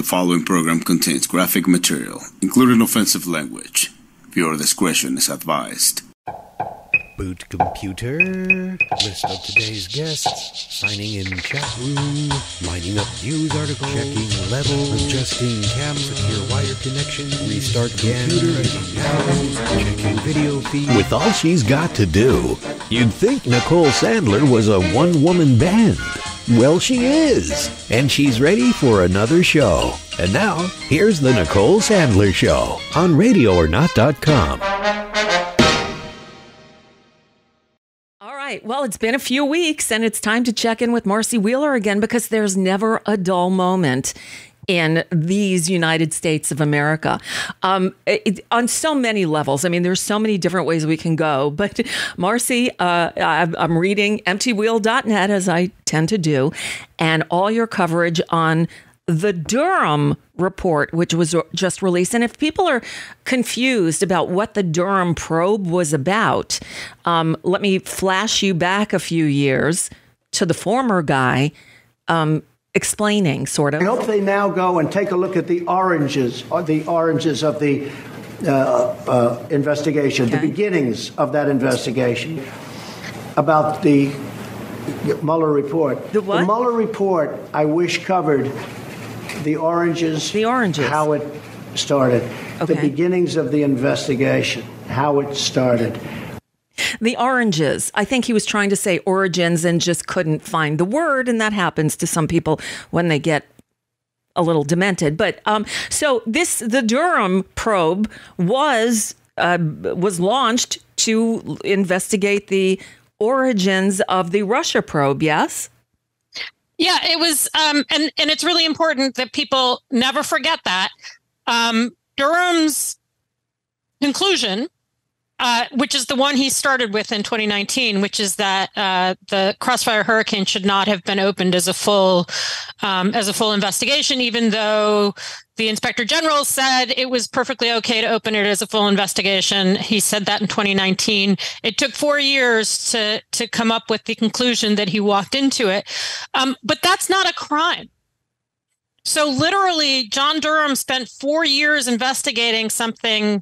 following program contains graphic material, including offensive language. Viewer discretion is advised. Boot computer, list of today's guests, signing in chat room, lining up news article, checking level, adjusting cam, secure wire connection, restart computer, checking video feed. With all she's got to do, you'd think Nicole Sandler was a one-woman band. Well, she is, and she's ready for another show. And now, here's the Nicole Sandler Show on RadioOrNot.com. Well, it's been a few weeks, and it's time to check in with Marcy Wheeler again, because there's never a dull moment in these United States of America on so many levels. I mean, there's so many different ways we can go. But Marcy, I'm reading Emptywheel.net, as I tend to do, and all your coverage on the Durham report, which was just released. And if people are confused about what the Durham probe was about, let me flash you back a few years to the former guy explaining, sort of. I hope they now go and take a look at the oranges of the investigation, okay. The beginnings of that investigation about the Mueller report. The what? The Mueller report, I wish, covered the oranges, how it started, okay. The beginnings of the investigation, how it started. The oranges. I think he was trying to say origins and just couldn't find the word, and that happens to some people when they get a little demented. But so the Durham probe was launched to investigate the origins of the Russia probe. Yes. Yeah, it was, and it's really important that people never forget that. Durham's conclusion, which is the one he started with in 2019, which is that the Crossfire Hurricane should not have been opened as a full investigation, even though the Inspector General said it was perfectly okay to open it as a full investigation. He said that in 2019. It took 4 years to come up with the conclusion that he walked into it. But that's not a crime. So literally, John Durham spent 4 years investigating something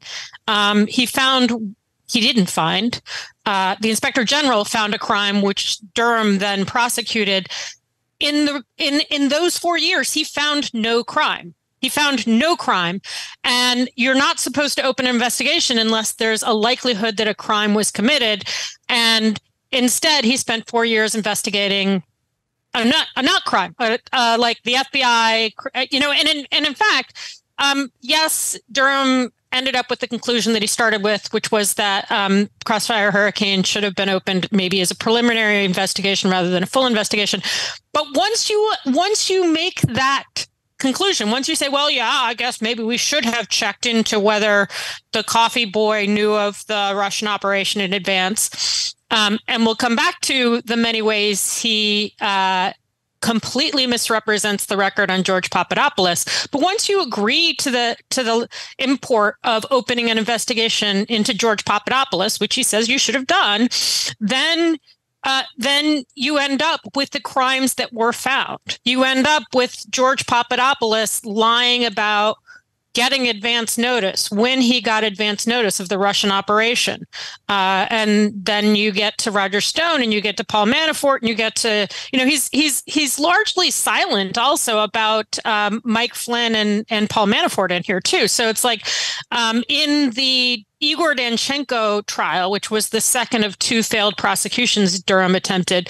he didn't find. The Inspector General found a crime which Durham then prosecuted. In those 4 years, he found no crime. He found no crime, and you're not supposed to open an investigation unless there's a likelihood that a crime was committed. And instead, he spent 4 years investigating a not crime, like the FBI, and in fact, yes, Durham ended up with the conclusion that he started with, which was that Crossfire Hurricane should have been opened maybe as a preliminary investigation rather than a full investigation. But once you make that conclusion, once you say, well, yeah, I guess maybe we should have checked into whether the coffee boy knew of the Russian operation in advance, and we'll come back to the many ways he completely misrepresents the record on George Papadopoulos. But once you agree to the import of opening an investigation into George Papadopoulos, which he says you should have done, then you end up with the crimes that were found. You end up with George Papadopoulos lying about getting advance notice, when he got advance notice of the Russian operation. And then you get to Roger Stone and you get to Paul Manafort and you get to, he's largely silent also about Mike Flynn and Paul Manafort in here too. So it's like in the Igor Danchenko trial, which was the second of two failed prosecutions Durham attempted,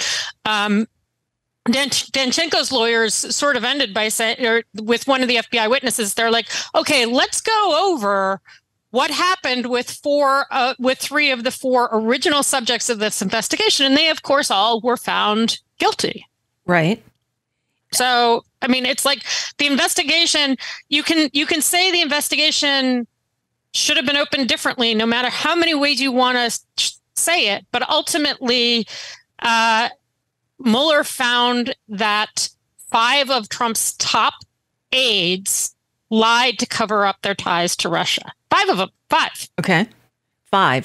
Danchenko's lawyers sort of ended by saying, or with one of the FBI witnesses, they're like, okay, let's go over what happened with three of the four original subjects of this investigation. And they, of course, all were found guilty. Right. So, I mean, it's like the investigation, you can say the investigation should have been opened differently, no matter how many ways you want to say it. But ultimately, Mueller found that 5 of Trump's top aides lied to cover up their ties to Russia. 5 of them. 5. Okay. 5.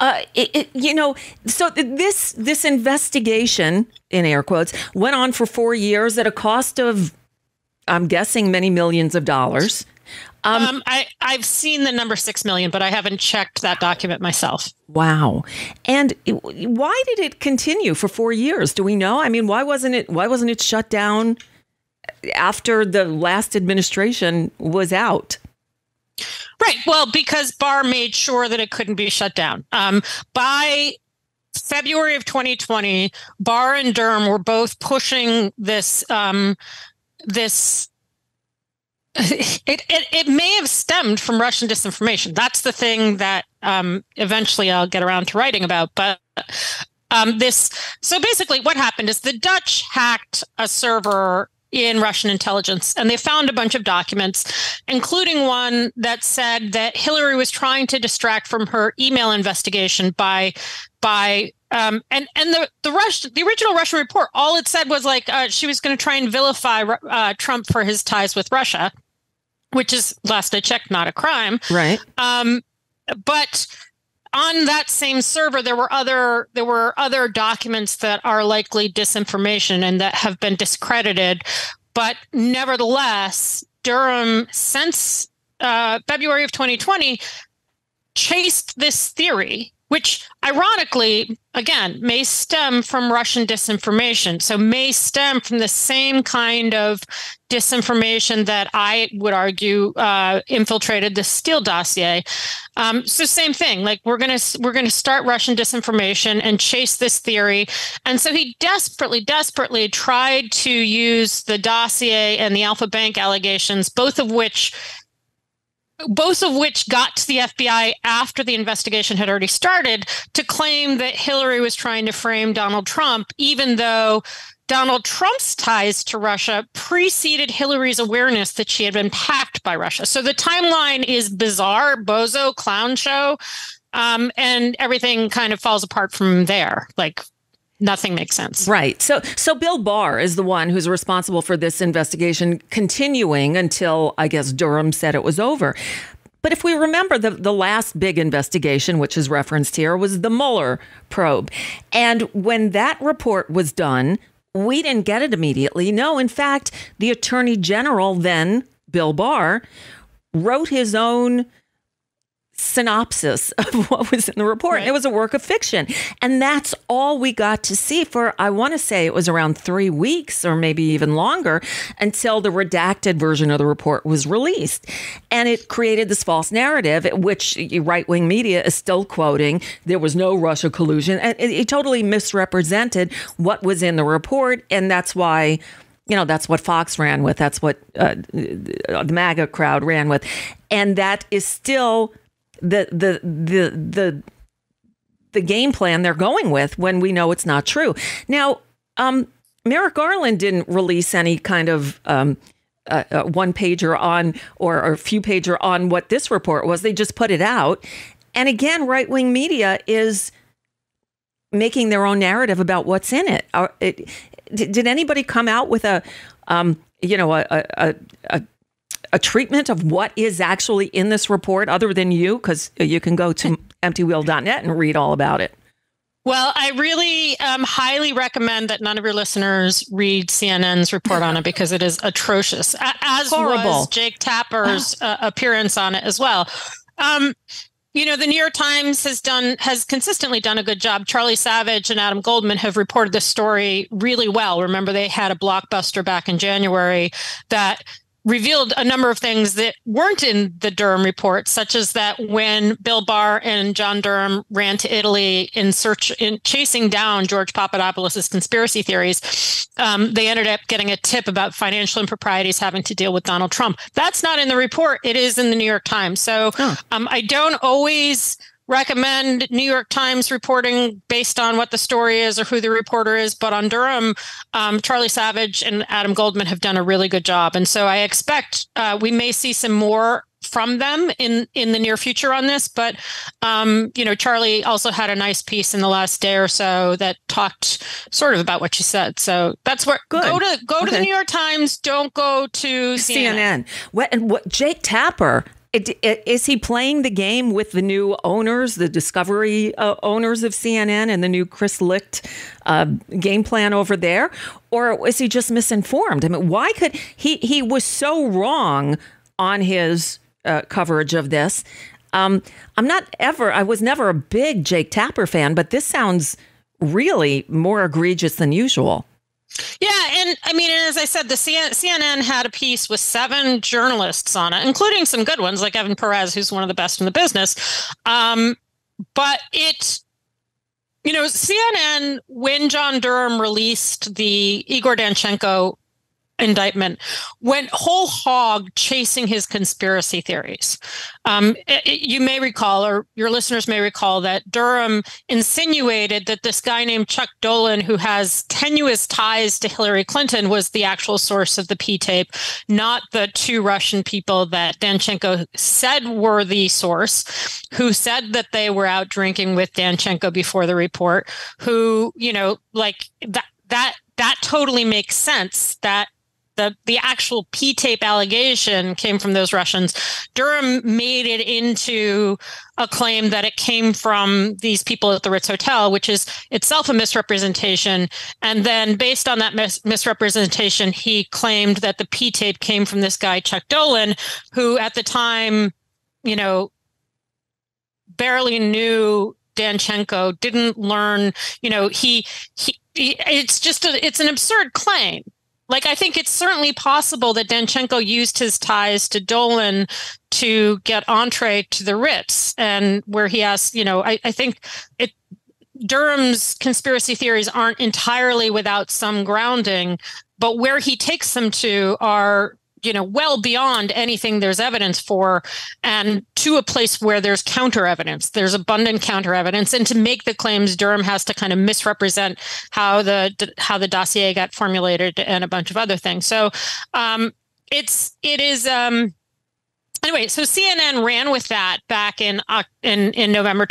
So this investigation, in air quotes, went on for 4 years at a cost of I'm guessing many millions of dollars. I've seen the number 6 million, but I haven't checked that document myself. Wow. And why did it continue for 4 years? Do we know? I mean, why wasn't it shut down after the last administration was out? Right. Well, because Barr made sure that it couldn't be shut down. By February of 2020, Barr and Durham were both pushing this. It may have stemmed from Russian disinformation. That's the thing that eventually I'll get around to writing about. But so basically what happened is the Dutch hacked a server in Russian intelligence, and they found a bunch of documents, including one that said that Hillary was trying to distract from her email investigation by and the original Russian report, all it said was like she was going to try and vilify Trump for his ties with Russia, which is, last I checked, not a crime. Right. But on that same server, there were other documents that are likely disinformation and that have been discredited. But nevertheless, Durham, since February of 2020, chased this theory, which ironically, again, may stem from Russian disinformation. So may stem from the same kind of disinformation that I would argue infiltrated the Steele dossier. So same thing, like we're gonna start Russian disinformation and chase this theory. And so he desperately tried to use the dossier and the Alpha Bank allegations, both of which got to the FBI after the investigation had already started, to claim that Hillary was trying to frame Donald Trump, even though Donald Trump's ties to Russia preceded Hillary's awareness that she had been hacked by Russia. So the timeline is bizarre, bozo, clown show, and everything kind of falls apart from there. Like, nothing makes sense. Right. So Bill Barr is the one who's responsible for this investigation continuing until, I guess, Durham said it was over. But if we remember, the last big investigation, which is referenced here, was the Mueller probe. And when that report was done, we didn't get it immediately. No, in fact, the Attorney General then, Bill Barr, wrote his own synopsis of what was in the report. Right. It was a work of fiction. And that's all we got to see for, I want to say it was around 3 weeks or maybe even longer, until the redacted version of the report was released. And it created this false narrative, which right-wing media is still quoting. There was no Russia collusion. And it totally misrepresented what was in the report. And that's why, that's what Fox ran with. That's what the MAGA crowd ran with. And that is still the game plan they're going with when we know it's not true. Now, Merrick Garland didn't release any kind of one pager on or a few pager on what this report was. They just put it out. And again, right wing media is making their own narrative about what's in it. Did anybody come out with a treatment of what is actually in this report other than you? Because you can go to emptywheel.net and read all about it. Well, I really highly recommend that none of your listeners read CNN's report on it, because it is atrocious, as horrible. Was Jake Tapper's appearance on it as well. The New York Times has consistently done a good job. Charlie Savage and Adam Goldman have reported this story really well. Remember, they had a blockbuster back in January that revealed a number of things that weren't in the Durham report, such as that when Bill Barr and John Durham ran to Italy in chasing down George Papadopoulos' conspiracy theories, they ended up getting a tip about financial improprieties having to deal with Donald Trump. That's not in the report. It is in the New York Times. So I don't always recommend New York Times reporting based on what the story is or who the reporter is. But on Durham, Charlie Savage and Adam Goldman have done a really good job. And so I expect we may see some more from them in the near future on this. But, Charlie also had a nice piece in the last day or so that talked sort of about what you said. So that's where go to the New York Times. Don't go to CNN. What Jake Tapper Is he playing the game with the new owners, the Discovery owners of CNN, and the new Chris Licht game plan over there? Or is he just misinformed? I mean, why could he was so wrong on his coverage of this. I was never a big Jake Tapper fan, but this sounds really more egregious than usual. Yeah. And I mean, as I said, the CNN had a piece with 7 journalists on it, including some good ones like Evan Perez, who's one of the best in the business. But CNN, when John Durham released the Igor Danchenko indictment, went whole hog chasing his conspiracy theories. You may recall, or your listeners may recall, that Durham insinuated that this guy named Chuck Dolan, who has tenuous ties to Hillary Clinton, was the actual source of the P-tape, not the 2 Russian people that Danchenko said were the source, who said that they were out drinking with Danchenko before the report, who, that totally makes sense, that the actual P-tape allegation came from those Russians. Durham made it into a claim that it came from these people at the Ritz Hotel, which is itself a misrepresentation. And then based on that misrepresentation, he claimed that the P-tape came from this guy, Chuck Dolan, who at the time, barely knew Danchenko, didn't learn, it's an absurd claim. I think it's certainly possible that Danchenko used his ties to Dolan to get entree to the Ritz, and where he has, I think Durham's conspiracy theories aren't entirely without some grounding, but where he takes them to are, well beyond anything there's evidence for, and to a place where there's counter evidence. There's abundant counter evidence, and to make the claims, Durham has to kind of misrepresent how the dossier got formulated and a bunch of other things. So it is. Anyway, so CNN ran with that back in November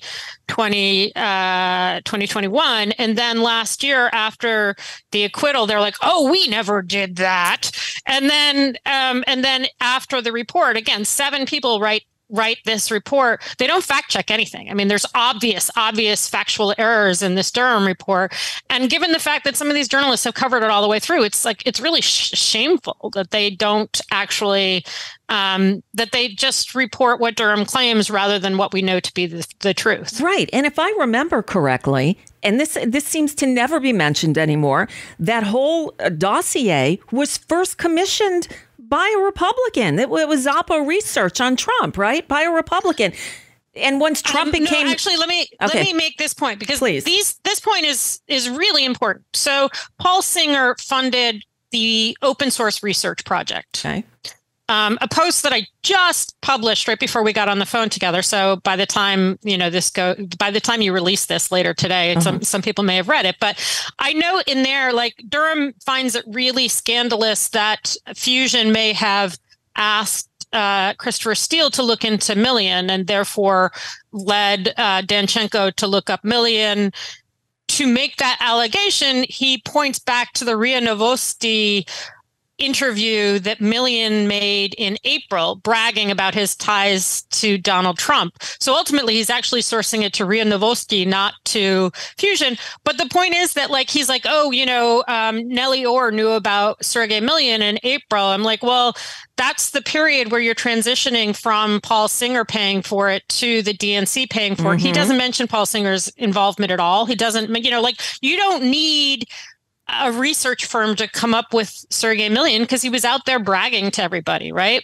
2021. And then last year, after the acquittal, they're like, oh, we never did that. And then after the report, again, 7 people write this report. They don't fact check anything. I mean, there's obvious factual errors in this Durham report. And given the fact that some of these journalists have covered it all the way through, it's really shameful that they don't actually, that they just report what Durham claims rather than what we know to be the truth. Right. And if I remember correctly, and this seems to never be mentioned anymore, that whole dossier was first commissioned by a Republican. It was Oppo research on Trump, right? By a Republican. And once Trump became... No, actually, let me make this point, because this point is really important. So Paul Singer funded the open source research project. Okay. A post that I just published right before we got on the phone together. So by the time by the time you release this later today, some people may have read it. But I know in there, Durham finds it really scandalous that Fusion may have asked Christopher Steele to look into Million, and therefore led Danchenko to look up Million. To make that allegation, he points back to the RIA Novosti interview that Million made in April, bragging about his ties to Donald Trump. So ultimately, he's actually sourcing it to RIA Novosti, not to Fusion. But the point is that, he's like, Nellie Orr knew about Sergey Million in April. I'm like, well, that's the period where you're transitioning from Paul Singer paying for it to the DNC paying for it. He doesn't mention Paul Singer's involvement at all. He doesn't, you don't need a research firm to come up with Sergey Million, because he was out there bragging to everybody, right?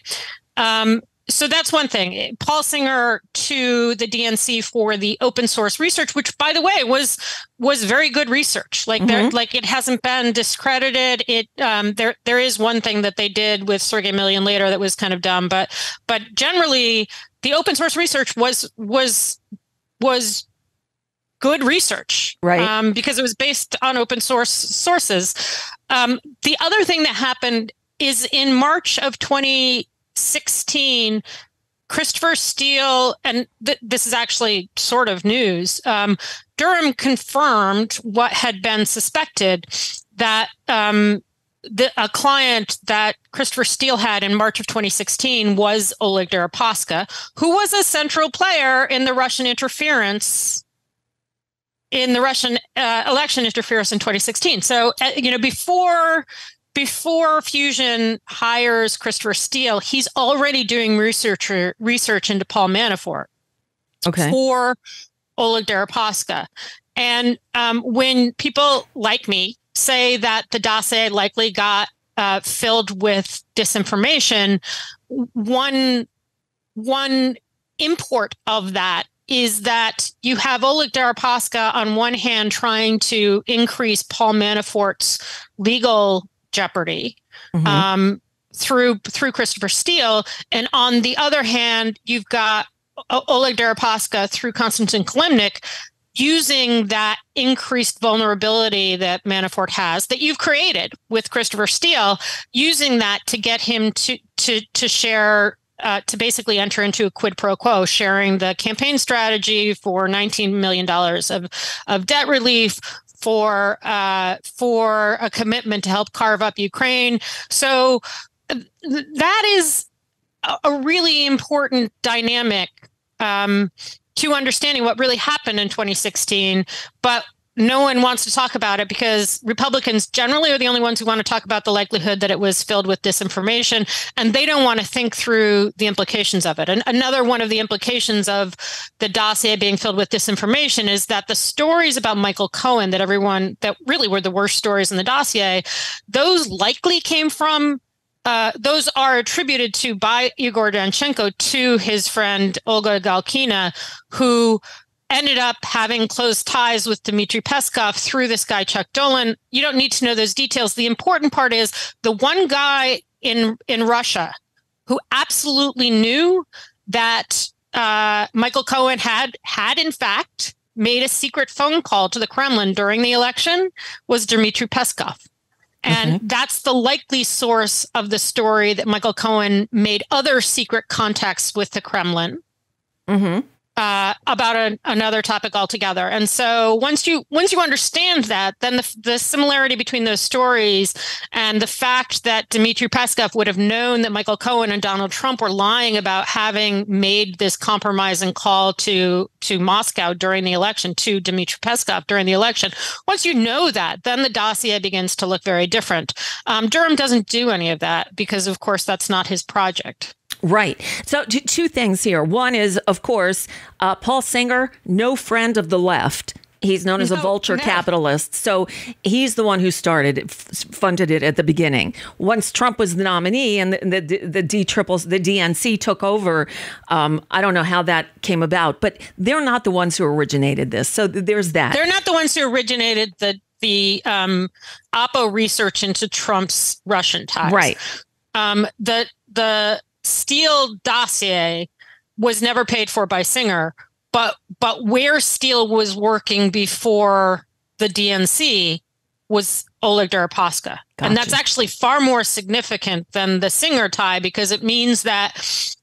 So that's one thing. Paul Singer to the DNC for the open source research, which, by the way, was very good research. It hasn't been discredited. There is one thing that they did with Sergey Million later that was kind of dumb, but generally the open source research was good research, right? Because it was based on open source sources. The other thing that happened is in March of 2016, Christopher Steele, and this is actually sort of news, Durham confirmed what had been suspected, that a client that Christopher Steele had in March of 2016 was Oleg Deripaska, who was a central player in the Russian interference, in the Russian election interference in 2016. So, before Fusion hires Christopher Steele, he's already doing research into Paul Manafort for Oleg Deripaska. And when people like me say that the dossier likely got filled with disinformation, one import of that is that you have Oleg Deripaska on one hand trying to increase Paul Manafort's legal jeopardy through Christopher Steele, and on the other hand, you've got Oleg Deripaska through Konstantin Kilimnik using that increased vulnerability that Manafort has, that you've created with Christopher Steele, using that to get him to share, to basically enter into a quid pro quo, sharing the campaign strategy for $19 million of debt relief, for a commitment to help carve up Ukraine. So that is a really important dynamic to understanding what really happened in 2016, but no one wants to talk about it because Republicans generally are the only ones who want to talk about the likelihood that it was filled with disinformation, and they don't want to think through the implications of it. And another one of the implications of the dossier being filled with disinformation is that the stories about Michael Cohen that really were the worst stories in the dossier, those likely came from those are attributed by Igor Danchenko to his friend Olga Galkina, who ended up having close ties with Dmitry Peskov through this guy, Chuck Dolan. You don't need to know those details. The important part is the one guy in Russia who absolutely knew that Michael Cohen had in fact made a secret phone call to the Kremlin during the election was Dmitry Peskov. And that's the likely source of the story that Michael Cohen made other secret contacts with the Kremlin about another topic altogether. And so once you understand that, then the similarity between those stories and the fact that Dmitry Peskov would have known that Michael Cohen and Donald Trump were lying about having made this compromising call to Moscow during the election, to Dmitry Peskov during the election. Once you know that, then the dossier begins to look very different. Durham doesn't do any of that because, of course, that's not his project. Right. So two things here. One is, of course, Paul Singer, no friend of the left. He's known as a vulture capitalist. So he's the one who funded it at the beginning. Once Trump was the nominee and the DNC took over, I don't know how that came about, but they're not the ones who originated this. So there's that. They're not the ones who originated the Oppo research into Trump's Russian ties. Right. The Steele dossier was never paid for by Singer, but where Steele was working before the DNC was Oleg Deripaska. Gotcha. And that's actually far more significant than the Singer tie, because it means that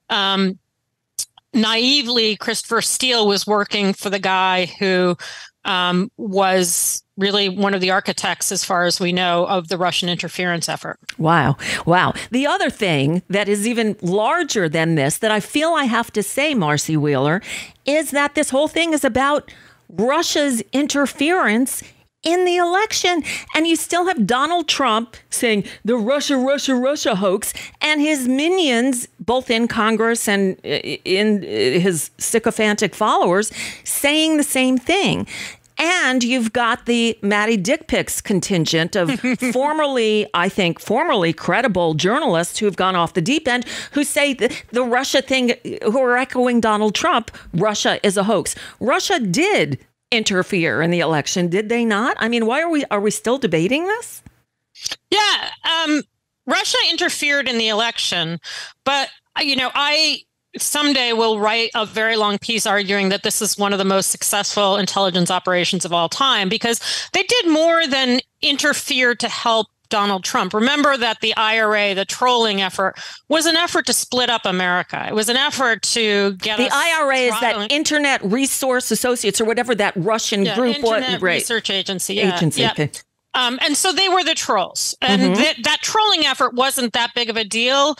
naively Christopher Steele was working for the guy who was really one of the architects, as far as we know, of the Russian interference effort. Wow. The other thing that is even larger than this, that I feel I have to say, Marcy Wheeler, is that this whole thing is about Russia's interference in the election. And you still have Donald Trump saying the Russia hoax, and his minions, both in Congress and in his sycophantic followers, saying the same thing. And you've got the Maddie Dick Pics contingent of formerly credible journalists who have gone off the deep end, who say the Russia thing, who are echoing Donald Trump, Russia is a hoax. Russia did interfere in the election, did they not? I mean, why are we still debating this? Yeah, Russia interfered in the election, but I someday will write a very long piece arguing that this is one of the most successful intelligence operations of all time, because they did more than interfere to help Donald Trump. Remember that the IRA, the trolling effort, was an effort to split up America. It was an effort to get the IRA is that Internet Resource Associates, or whatever that Russian group was. Internet Research Agency. Okay. And so they were the trolls. And that trolling effort wasn't that big of a deal.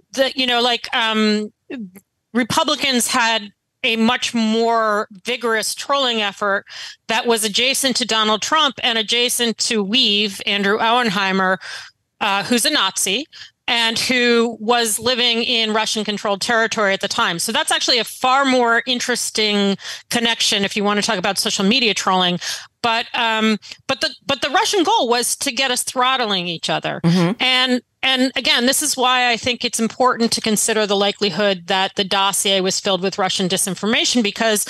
Republicans had a much more vigorous trolling effort that was adjacent to Donald Trump and adjacent to Weave, Andrew Auenheimer, who's a Nazi and who was living in Russian-controlled territory at the time. So that's actually a far more interesting connection if you want to talk about social media trolling. But the Russian goal was to get us throttling each other. And again, this is why I think it's important to consider the likelihood that the dossier was filled with Russian disinformation, because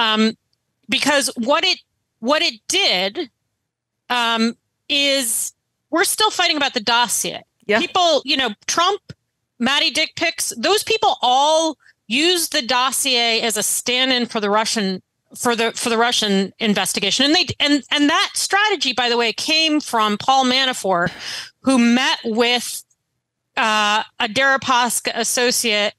what it did is we're still fighting about the dossier. Yeah. People, Trump, Maddie dick pics, those people all used the dossier as a stand-in for the Russian investigation. And that strategy, by the way, came from Paul Manafort, who met with a Deripaska associate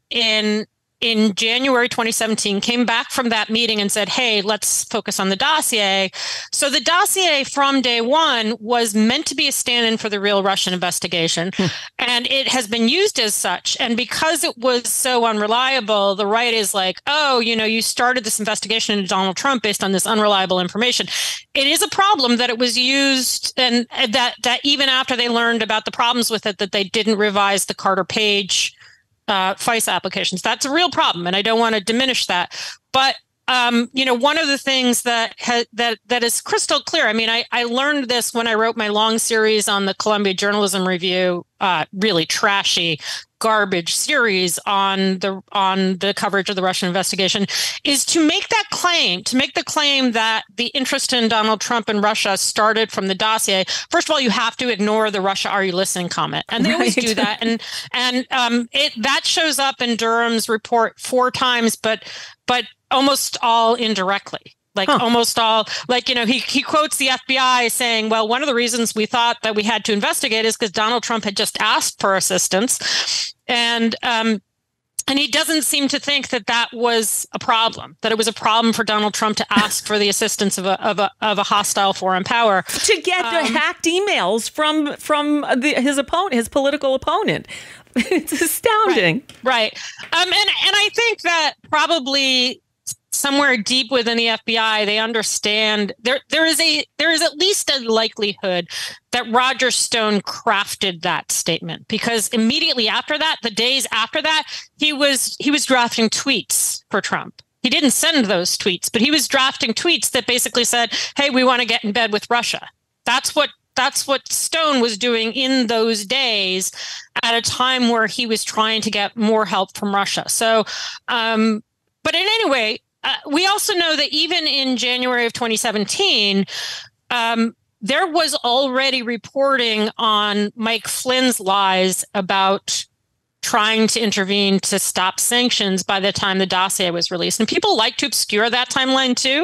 in January 2017, came back from that meeting and said, hey, let's focus on the dossier. So the dossier from day one was meant to be a stand-in for the real Russian investigation. And it has been used as such. And because it was so unreliable, the right is like, oh, you started this investigation into Donald Trump based on this unreliable information. It is a problem that it was used, and that even after they learned about the problems with it, that they didn't revise the Carter Page FISA applications. That's a real problem, and I don't want to diminish that. But one of the things that is crystal clear. I mean, I learned this when I wrote my long series on the Columbia Journalism Review, really trashy, garbage series on the coverage of the Russian investigation, is to make the claim that the interest in Donald Trump and Russia started from the dossier. First of all, you have to ignore the "Russia, are you listening?" comment, and they always do that. And that shows up in Durham's report 4 times, but almost all indirectly. Almost all, he quotes the FBI saying, well, one of the reasons we thought that we had to investigate is because Donald Trump had just asked for assistance. And he doesn't seem to think that was a problem, that it was a problem for Donald Trump to ask for the assistance of a hostile foreign power. To get hacked emails from his opponent, his political opponent. It's astounding. Right. And I think that probably somewhere deep within the FBI, they understand there is at least a likelihood that Roger Stone crafted that statement, because immediately after that, the days after that, he was drafting tweets for Trump. He didn't send those tweets, but he was drafting tweets that basically said, "Hey, we want to get in bed with Russia." That's what Stone was doing in those days, at a time where he was trying to get more help from Russia. So, but in any way, we also know that even in January of 2017, there was already reporting on Mike Flynn's lies about trying to intervene to stop sanctions by the time the dossier was released. And people like to obscure that timeline too.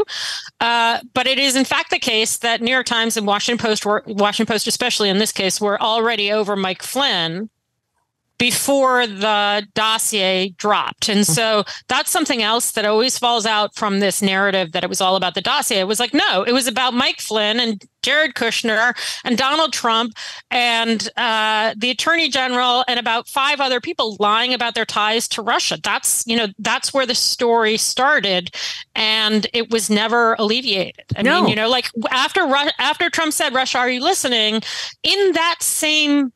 But it is in fact the case that New York Times and Washington Post especially in this case, were already over Mike Flynn before the dossier dropped. And so that's something else that always falls out from this narrative that it was all about the dossier. It was like, no, it was about Mike Flynn and Jared Kushner and Donald Trump and the Attorney General and about 5 other people lying about their ties to Russia. That's where the story started, and it was never alleviated. I mean, after Trump said, "Russia, are you listening?" in that same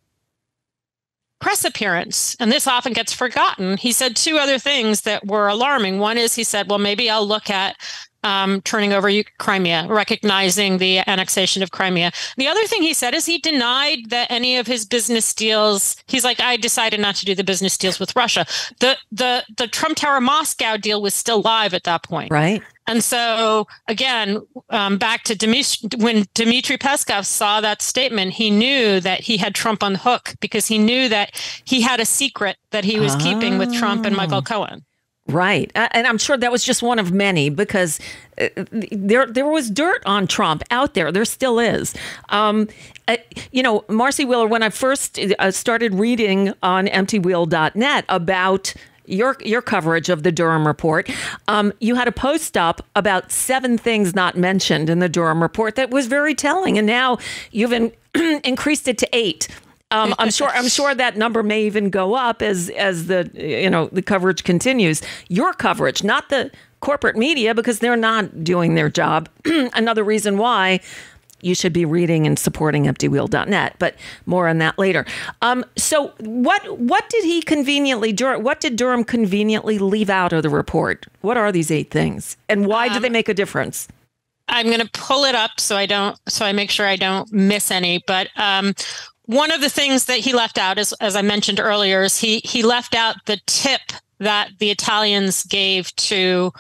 press appearance, and this often gets forgotten, he said 2 other things that were alarming. One is he said, well, maybe I'll look at turning over Crimea, recognizing the annexation of Crimea. The other thing he said is he denied that any of his business deals, he's like, I decided not to do the business deals with Russia. The Trump Tower Moscow deal was still live at that point. Right. And so, again, back to when Dmitry Peskov saw that statement, he knew that he had Trump on the hook, because he knew that he had a secret that he was keeping with Trump and Michael Cohen. Right. And I'm sure that was just one of many, because there was dirt on Trump out there. There still is. Marcy Wheeler, when I first started reading on emptywheel.net about your coverage of the Durham report. You had a post up about 7 things not mentioned in the Durham report that was very telling, and now you've increased it to 8. I'm sure that number may even go up as the coverage continues. Your coverage, not the corporate media, because they're not doing their job. Another reason why you should be reading and supporting emptywheel.net, but more on that later. So what did Durham conveniently leave out of the report? What are these 8 things, and why do they make a difference? I'm going to pull it up so I make sure I don't miss any. But one of the things that he left out, as I mentioned earlier, is he left out the tip that the Italians gave to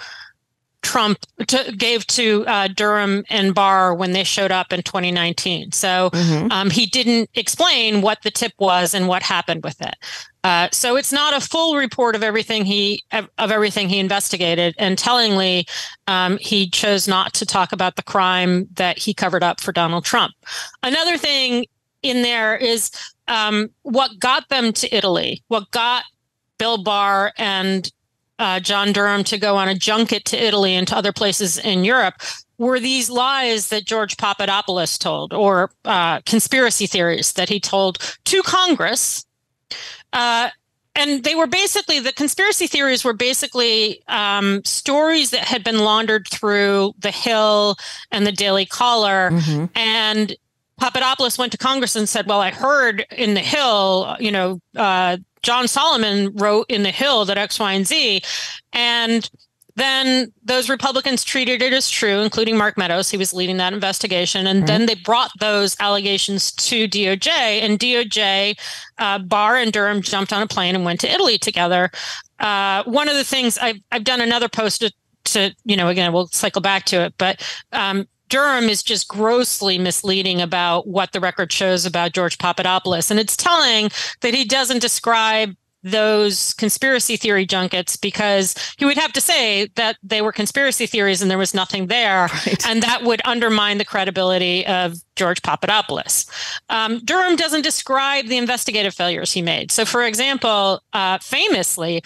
Durham and Barr when they showed up in 2019. So he didn't explain what the tip was and what happened with it. So it's not a full report of everything he investigated. And tellingly, he chose not to talk about the crime that he covered up for Donald Trump. Another thing in there is what got them to Italy, what got Bill Barr and John Durham to go on a junket to Italy and to other places in Europe were these lies that George Papadopoulos told, or conspiracy theories that he told to Congress. And they were basically, the conspiracy theories were basically stories that had been laundered through The Hill and the Daily Caller. And Papadopoulos went to Congress and said, well, I heard in The Hill, John Solomon wrote in The Hill that X, Y, and Z. And then those Republicans treated it as true, including Mark Meadows. He was leading that investigation. And then they brought those allegations to DOJ. And DOJ, Barr and Durham jumped on a plane and went to Italy together. One of the things I've done another post to again, we'll cycle back to it, but Durham is just grossly misleading about what the record shows about George Papadopoulos. And it's telling that he doesn't describe those conspiracy theory junkets, because he would have to say that they were conspiracy theories and there was nothing there. Right. And that would undermine the credibility of George Papadopoulos. Durham doesn't describe the investigative failures he made. So, for example, famously,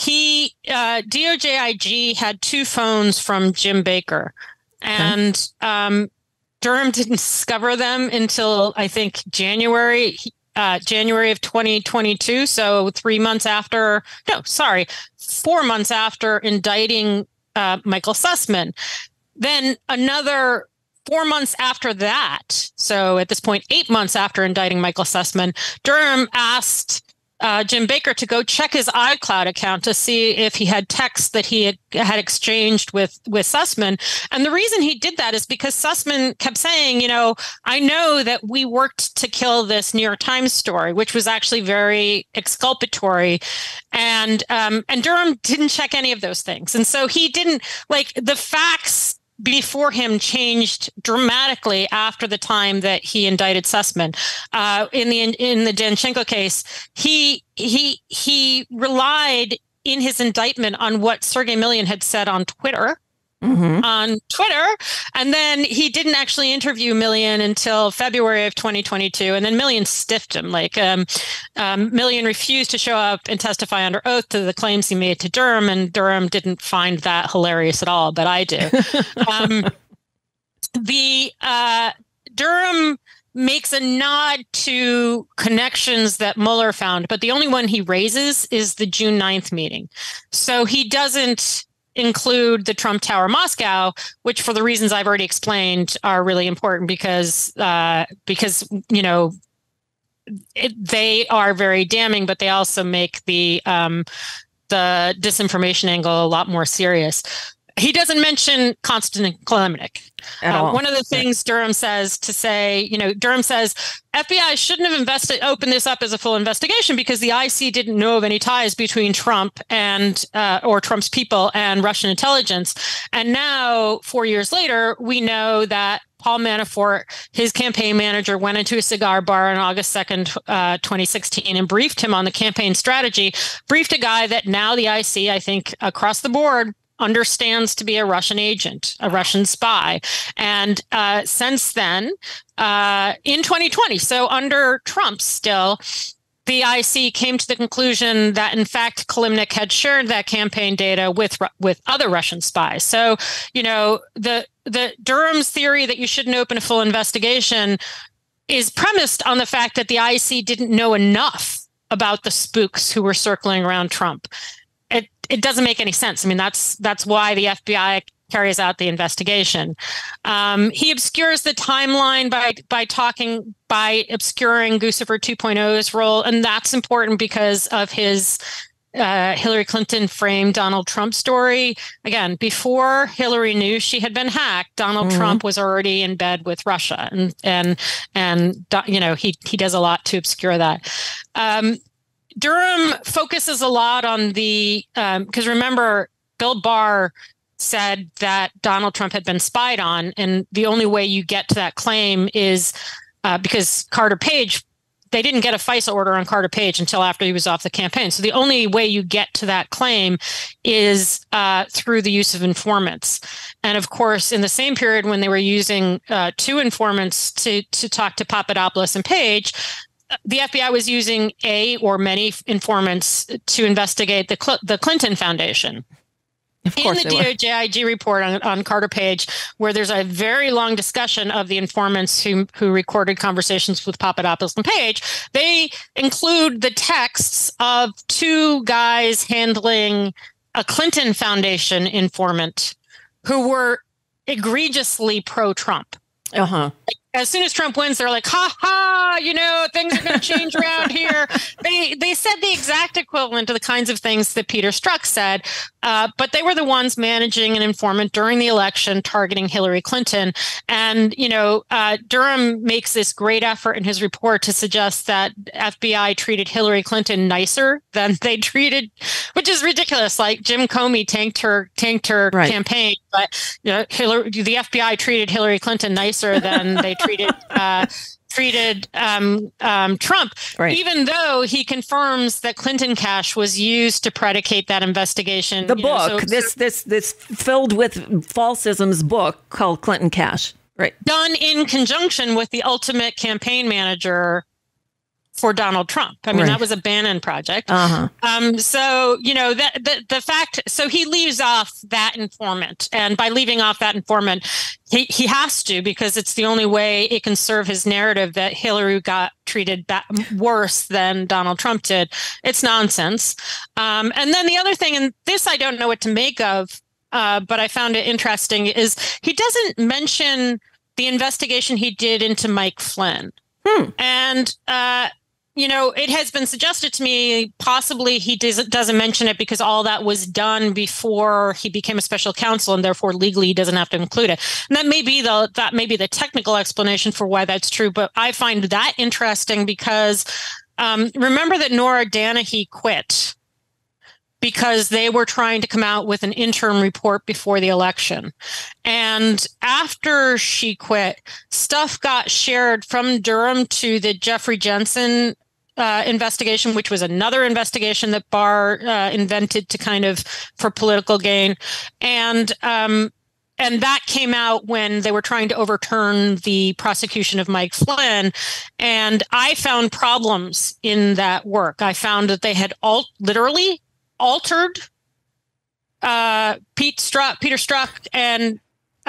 DOJ IG had 2 phones from Jim Baker. And Durham didn't discover them until, I think, January of 2022. So 4 months after indicting Michael Sussman. Then another 4 months after that, so at this point, 8 months after indicting Michael Sussman, Durham asked Jim Baker to go check his iCloud account to see if he had texts that he had exchanged with Sussman. And the reason he did that is because Sussman kept saying, I know that we worked to kill this New York Times story, which was actually very exculpatory. And Durham didn't check any of those things. And so he didn't, the facts before him changed dramatically after the time that he indicted Sussman. In the Danchenko case, he relied in his indictment on what Sergei Milyan had said on Twitter. And then he didn't actually interview Milyan until February of 2022, and then Milyan stiffed him. Milyan refused to show up and testify under oath to the claims he made to Durham, and Durham didn't find that hilarious at all, but I do. Durham makes a nod to connections that Mueller found, but the only one he raises is the June 9th meeting. So he doesn't include the Trump Tower Moscow, which, for the reasons I've already explained, are really important because they are very damning, but they also make the disinformation angle a lot more serious. He doesn't mention Konstantin Kilimnik. One of the things Durham says FBI shouldn't have opened this up as a full investigation because the IC didn't know of any ties between Trump and or Trump's people and Russian intelligence. And now, 4 years later, we know that Paul Manafort, his campaign manager, went into a cigar bar on August 2nd, 2016, and briefed him on the campaign strategy, briefed a guy that now the IC, I think, across the board, understands to be a Russian agent, a Russian spy. And since then, in 2020, so under Trump still, the IC came to the conclusion that, in fact, Kilimnik had shared that campaign data with other Russian spies. So, the Durham's theory that you shouldn't open a full investigation is premised on the fact that the IC didn't know enough about the spooks who were circling around Trump. It doesn't make any sense. I mean, that's why the FBI carries out the investigation. He obscures the timeline by obscuring Guccifer 2.0's role, and that's important because of his Hillary Clinton framed Donald Trump story. Again, before Hillary knew she had been hacked, Donald Trump was already in bed with Russia, and he does a lot to obscure that. Durham focuses a lot on because remember, Bill Barr said that Donald Trump had been spied on, and the only way you get to that claim is because Carter Page, they didn't get a FISA order on Carter Page until after he was off the campaign. So the only way you get to that claim is through the use of informants. And of course, in the same period when they were using two informants to talk to Papadopoulos and Page, the FBI was using many informants to investigate the Clinton Foundation. Of course, in the DOJ IG report on Carter Page, where there's a very long discussion of the informants who recorded conversations with Papadopoulos and Page, they include the texts of two guys handling a Clinton Foundation informant who were egregiously pro-Trump. As soon as Trump wins, they're like, ha ha, things are going to change around here. They said the exact equivalent to the kinds of things that Peter Strzok said, but they were the ones managing an informant during the election targeting Hillary Clinton. And, Durham makes this great effort in his report to suggest that FBI treated Hillary Clinton nicer than they treated, which is ridiculous. Like Jim Comey tanked her right. campaign, but the FBI treated Hillary Clinton nicer than they treated Trump, right. Even though he confirms that Clinton cash was used to predicate that investigation. The book, this filled with falsisms book called Clinton Cash, right? Done in conjunction with the ultimate campaign manager for Donald Trump. I mean, that was a Bannon project. So, the fact, so he leaves off that informant. And by leaving off that informant, he has to, because it's the only way it can serve his narrative that Hillary got treated worse than Donald Trump did. It's nonsense. And then the other thing, and this I don't know what to make of, but I found it interesting, is he doesn't mention the investigation he did into Mike Flynn. And, it has been suggested to me possibly he doesn't mention it because all that was done before he became a special counsel, and therefore legally he doesn't have to include it. And that may be the technical explanation for why that's true. But I find that interesting because remember that Nora Danahy quit because they were trying to come out with an interim report before the election. And after she quit, stuff got shared from Durham to the Jeffrey Jensen investigation, which was another investigation that Barr invented to kind of for political gain. And that came out when they were trying to overturn the prosecution of Mike Flynn. And I found problems in that work. I found that they had literally altered Peter Strzok and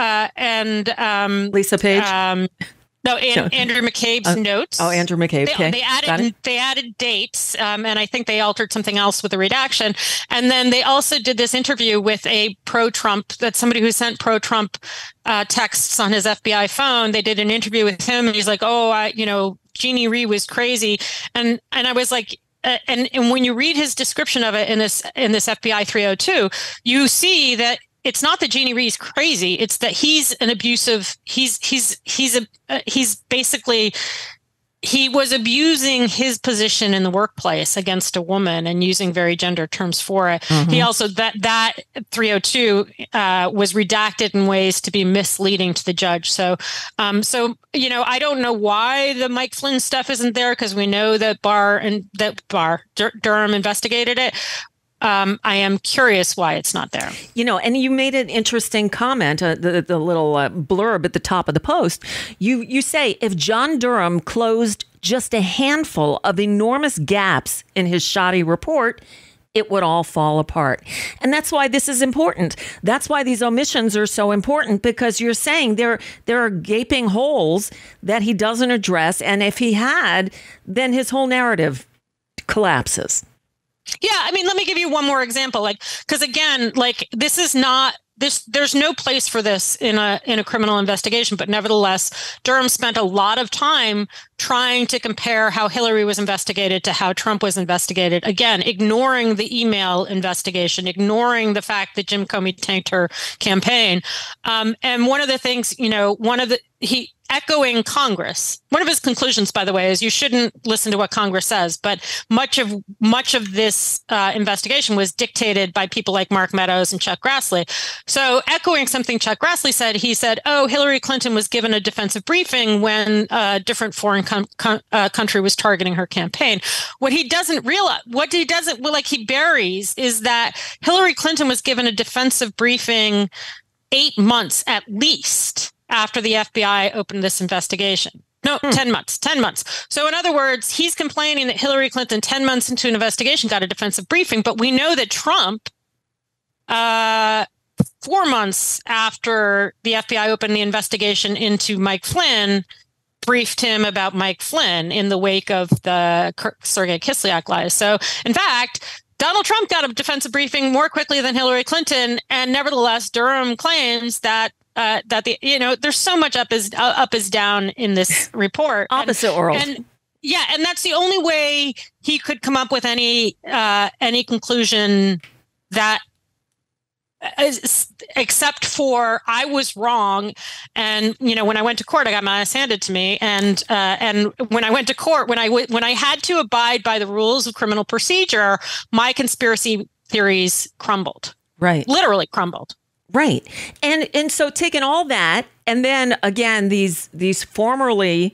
Lisa Page. Andrew McCabe's notes. Oh, Andrew McCabe. They added dates, and I think they altered something else with the redaction. And then they also did this interview with a pro-Trump, that's somebody who sent pro-Trump texts on his FBI phone. They did an interview with him, and he's like, Jeannie Rhee was crazy, and I was like. And when you read his description of it in this FBI 302, you see that it's not that Jeannie Rhee's crazy. It's that he's an abusive. He's basically, he was abusing his position in the workplace against a woman and using very gender terms for it. He also that 302 was redacted in ways to be misleading to the judge. So I don't know why the Mike Flynn stuff isn't there, because we know that Durham investigated it. I am curious why it's not there. And you made an interesting comment, the little blurb at the top of the post. You say, if John Durham closed just a handful of enormous gaps in his shoddy report, it would all fall apart. And that's why this is important. That's why these omissions are so important, because you're saying there are gaping holes that he doesn't address. And if he had, then his whole narrative collapses. Yeah, I mean, let me give you one more example. Because again, this is not this. There's no place for this in a criminal investigation. But nevertheless, Durham spent a lot of time trying to compare how Hillary was investigated to how Trump was investigated. Again, ignoring the email investigation, ignoring the fact that Jim Comey tanked her campaign. And one of the things, echoing Congress. One of his conclusions, by the way, is you shouldn't listen to what Congress says. But much of this investigation was dictated by people like Mark Meadows and Chuck Grassley. So echoing something Chuck Grassley said, he said, "Oh, Hillary Clinton was given a defensive briefing when a different foreign country was targeting her campaign." What he doesn't realize, he buries, is that Hillary Clinton was given a defensive briefing 8 months at least after the FBI opened this investigation. No, 10 months. So in other words, he's complaining that Hillary Clinton, 10 months into an investigation, got a defensive briefing. But we know that Trump, 4 months after the FBI opened the investigation into Mike Flynn, briefed him about Mike Flynn in the wake of the Sergei Kislyak lies. So in fact, Donald Trump got a defensive briefing more quickly than Hillary Clinton. And nevertheless, Durham claims that there's so much up is down in this report. Opposite world. And that's the only way he could come up with any conclusion that except for I was wrong. And, when I went to court, I got my ass handed to me. And when I went to court, when I had to abide by the rules of criminal procedure, my conspiracy theories crumbled. Right. Literally crumbled. Right. And so taking all that, and then again, these formerly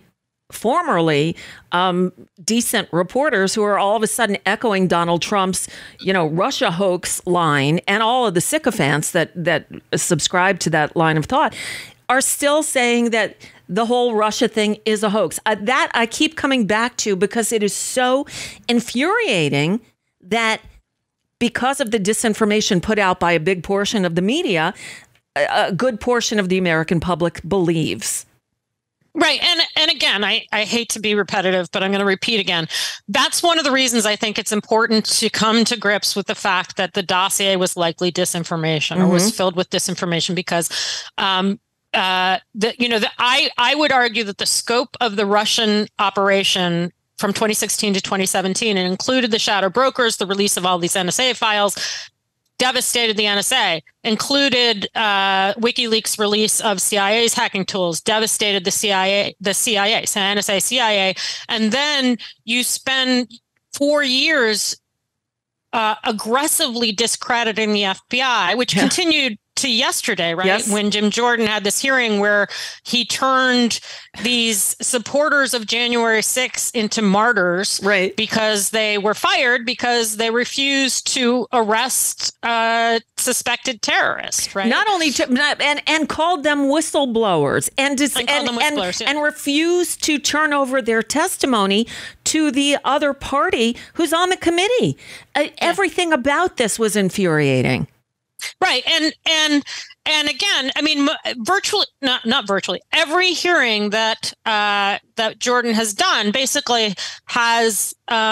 decent reporters who are all of a sudden echoing Donald Trump's, Russia hoax line, and all of the sycophants that subscribe to that line of thought are still saying that the whole Russia thing is a hoax. That I keep coming back to, because it is so infuriating that because of the disinformation put out by a big portion of the media, a good portion of the American public believes. Right. And again, I hate to be repetitive, but I'm going to repeat again. That's one of the reasons I think it's important to come to grips with the fact that the dossier was likely disinformation or was filled with disinformation, because I would argue that the scope of the Russian operation from 2016 to 2017, and included the shadow brokers, the release of all these NSA files, devastated the NSA, included WikiLeaks' release of CIA's hacking tools, devastated the CIA, so NSA, CIA, and then you spend 4 years aggressively discrediting the FBI, which continued to yesterday, right? Yes. When Jim Jordan had this hearing where he turned these supporters of January 6th into martyrs, right? Because they were fired because they refused to arrest suspected terrorists, right? Not only and called them whistleblowers and refused to turn over their testimony to the other party who's on the committee. Everything about this was infuriating. Right. And again, I mean, not virtually every hearing that Jordan has done basically has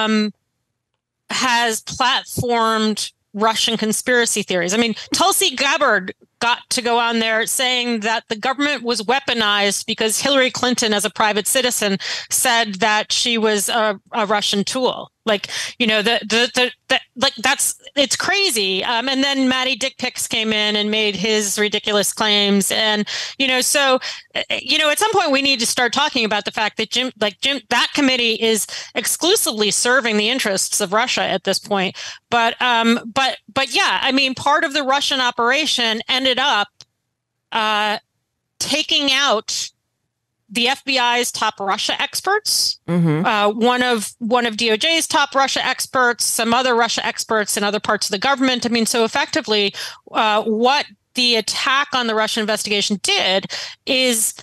platformed Russian conspiracy theories. I mean, Tulsi Gabbard got to go on there saying that the government was weaponized because Hillary Clinton, as a private citizen, said that she was a Russian tool. It's crazy. And then Matty Dick Pics came in and made his ridiculous claims. And, so, at some point we need to start talking about the fact that Jim, that committee is exclusively serving the interests of Russia at this point. But yeah, I mean, part of the Russian operation ended up taking out the FBI's top Russia experts, one of DOJ's top Russia experts, some other Russia experts in other parts of the government. I mean, so effectively, what the attack on the Russian investigation did is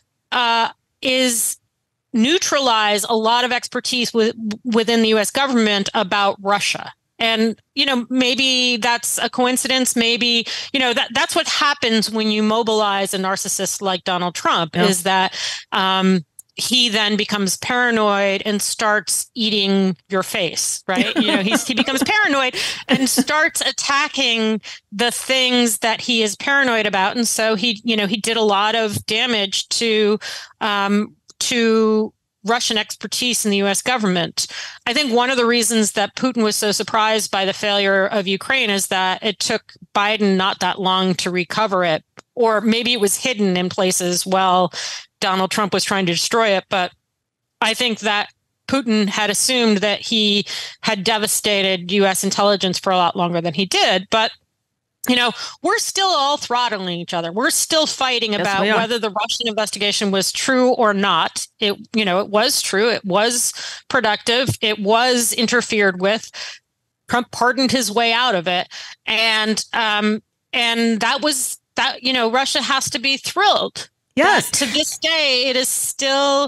neutralize a lot of expertise within the U.S. government about Russia. And, maybe that's a coincidence. Maybe, that's what happens when you mobilize a narcissist like Donald Trump, is that he then becomes paranoid and starts eating your face, right? He becomes paranoid and starts attacking the things that he is paranoid about. And so he did a lot of damage to Russian expertise in the U.S. government. I think one of the reasons that Putin was so surprised by the failure of Ukraine is that it took Biden not that long to recover it, or maybe it was hidden in places while Donald Trump was trying to destroy it. But I think that Putin had assumed that he had devastated U.S. intelligence for a lot longer than he did. But we're still all throttling each other. We're still fighting about whether the Russian investigation was true or not. It was true. It was productive. It was interfered with. Trump pardoned his way out of it. And that was that, Russia has to be thrilled. Yes. To this day, it is still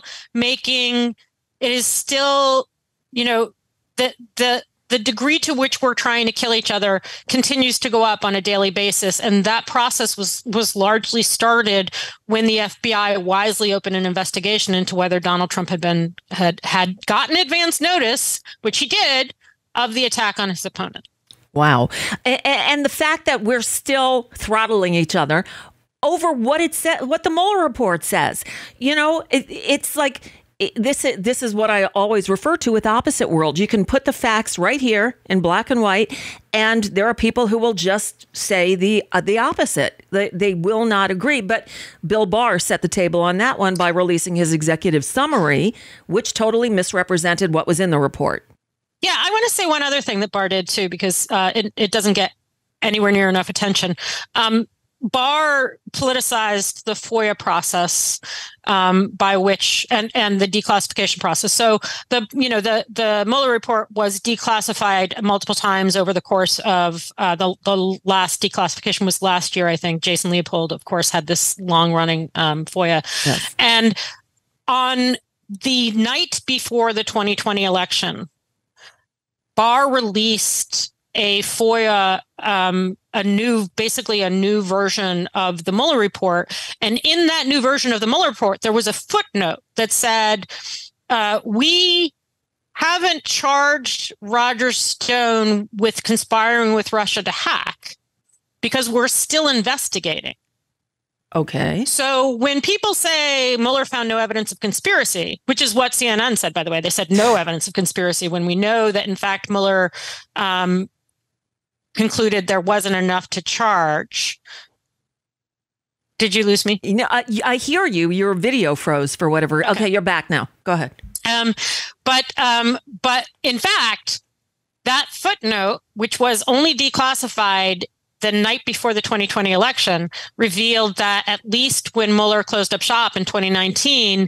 the degree to which we're trying to kill each other continues to go up on a daily basis. And that process was largely started when the FBI wisely opened an investigation into whether Donald Trump had gotten advance notice, which he did, of the attack on his opponent. Wow. And the fact that we're still throttling each other over what the Mueller report says, it's like, this is what I always refer to with opposite world. You can put the facts right here in black and white, and there are people who will just say the opposite. They will not agree. But Bill Barr set the table on that one by releasing his executive summary, which totally misrepresented what was in the report. Yeah, I want to say one other thing that Barr did too, because it doesn't get anywhere near enough attention. Barr politicized the FOIA process by which and the declassification process. So the Mueller report was declassified multiple times over the course of the last declassification was last year. I think Jason Leopold, of course, had this long running FOIA. Yes. And on the night before the 2020 election, Barr released a FOIA, basically a new version of the Mueller report. And in that new version of the Mueller report, there was a footnote that said, we haven't charged Roger Stone with conspiring with Russia to hack because we're still investigating. Okay. So when people say Mueller found no evidence of conspiracy, which is what CNN said, by the way, they said no evidence of conspiracy, when we know that, in fact, Mueller concluded there wasn't enough to charge. Did you lose me? I hear you. Your video froze for whatever. Okay, you're back now. Go ahead. But in fact, that footnote, which was only declassified the night before the 2020 election, revealed that at least when Mueller closed up shop in 2019,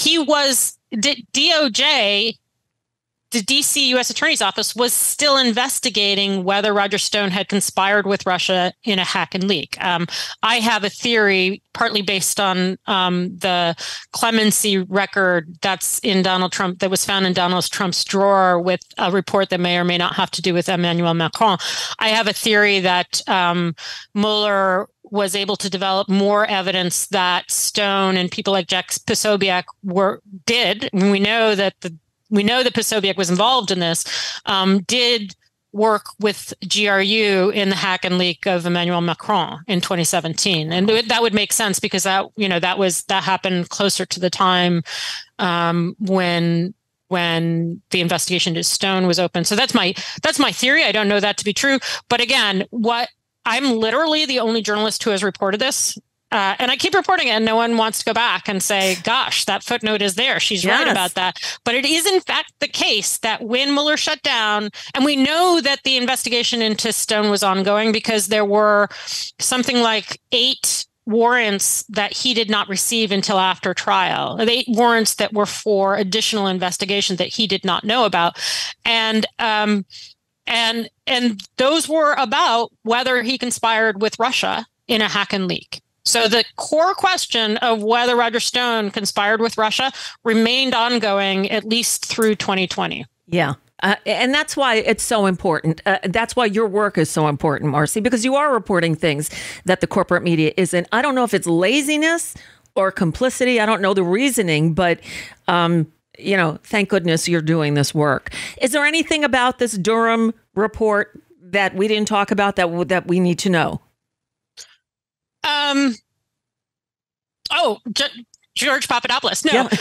DOJ, the DC U.S. Attorney's Office, was still investigating whether Roger Stone had conspired with Russia in a hack and leak. I have a theory, partly based on the clemency record that was found in Donald Trump's drawer with a report that may or may not have to do with Emmanuel Macron. I have a theory that Mueller was able to develop more evidence that Stone and people like Jack Posobiec did. We know that Posobiec was involved in this, did work with GRU in the hack and leak of Emmanuel Macron in 2017. And that would make sense because that happened closer to the time when the investigation to Stone was open. So that's my theory. I don't know that to be true. But again, I'm literally the only journalist who has reported this. And I keep reporting it, and no one wants to go back and say, gosh, that footnote is there. She's right about that. But it is, in fact, the case that when Mueller shut down, and we know that the investigation into Stone was ongoing because there were something like 8 warrants that he did not receive until after trial. 8 warrants that were for additional investigation that he did not know about. And those were about whether he conspired with Russia in a hack and leak. So the core question of whether Roger Stone conspired with Russia remained ongoing at least through 2020. Yeah. And that's why it's so important. That's why your work is so important, Marcy, because you are reporting things that the corporate media isn't. I don't know if it's laziness or complicity. I don't know the reasoning, but, thank goodness you're doing this work. Is there anything about this Durham report that we didn't talk about that we need to know? George Papadopoulos. No, yeah.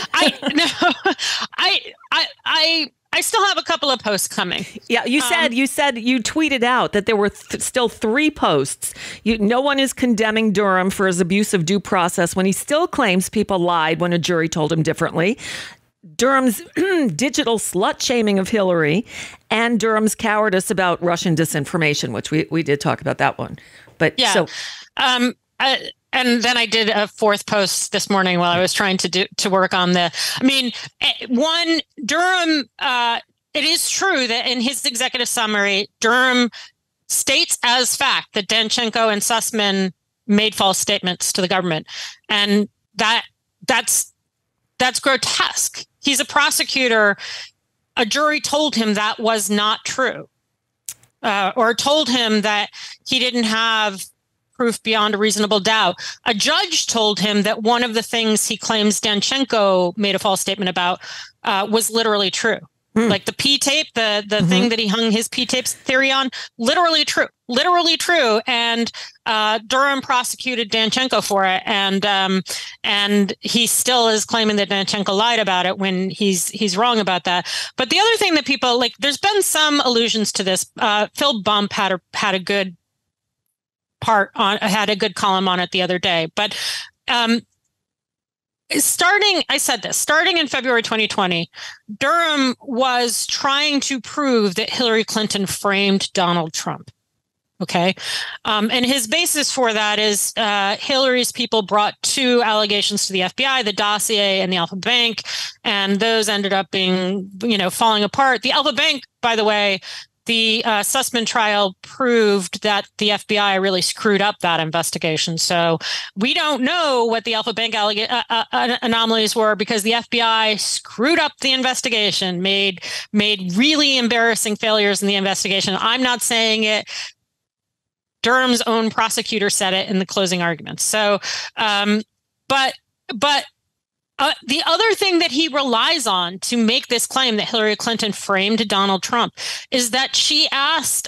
I still have a couple of posts coming. Yeah, you said you tweeted out that there were still 3 posts. No one is condemning Durham for his abuse of due process when he still claims people lied when a jury told him differently. Durham's digital slut shaming of Hillary, and Durham's cowardice about Russian disinformation, which we did talk about that one. But yeah. So, and then I did a 4th post this morning while I was trying to work on one, Durham, it is true that in his executive summary, Durham states as fact that Danchenko and Sussman made false statements to the government. And that's grotesque. He's a prosecutor. A jury told him that was not true, or told him that he didn't have proof beyond a reasonable doubt. A judge told him that one of the things he claims Danchenko made a false statement about was literally true. Like the P-tape, the thing that he hung his P-tapes theory on, literally true. And Durham prosecuted Danchenko for it. And he still is claiming that Danchenko lied about it when he's wrong about that. But the other thing that people there's been some allusions to this. Phil Bump had a good had a good column on it the other day. But starting in February 2020, Durham was trying to prove that Hillary Clinton framed Donald Trump. Okay. And his basis for that is Hillary's people brought 2 allegations to the FBI, the dossier and the Alpha Bank, and those ended up being, falling apart. The Alpha Bank, by the way, the Sussman trial proved that the FBI really screwed up that investigation. So we don't know what the Alpha Bank anomalies were because the FBI screwed up the investigation, made really embarrassing failures in the investigation. I'm not saying it. Durham's own prosecutor said it in the closing arguments. So, but the other thing that he relies on to make this claim that Hillary Clinton framed Donald Trump is that she asked,